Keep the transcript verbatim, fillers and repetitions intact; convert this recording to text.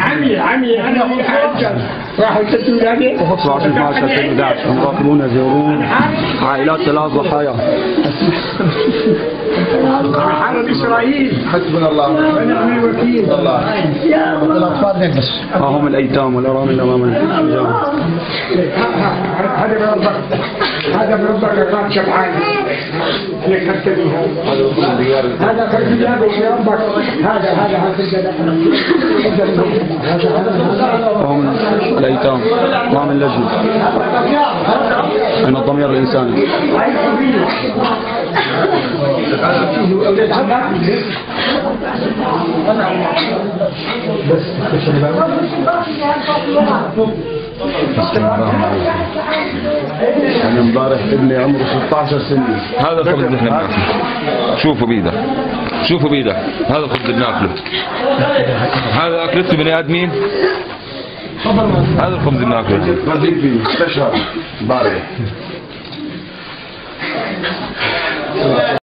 عمي عمي انا هم راحوا يسدوا لي وخطوة عشرين اثناشر ألفين وأحد عشر المراقبون يزورون عائلات ثلاث ضحايا. حرب اسرائيل حسبنا الله ونعم الوكيل. الله الاطفال بس ها هم الايتام والارامل امام الحجاب. هذا من ربك هذا من ربك الرب شبعان انك تكتبيها. هذا كالكتاب من ربك هذا هذا هذا وهم الايتام امام اللجنة. أين الضمير الإنساني؟ أنا امبارح ابني عمره ستة عشر سنة. هذا الخبز اللي احنا بناكله. شوفوا بيده شوفوا بيده هذا الخبز اللي بناكله. هذا أكلته بني آدمين. هذا الخبز اللي بناكله. بديك فيه استشهد امبارح.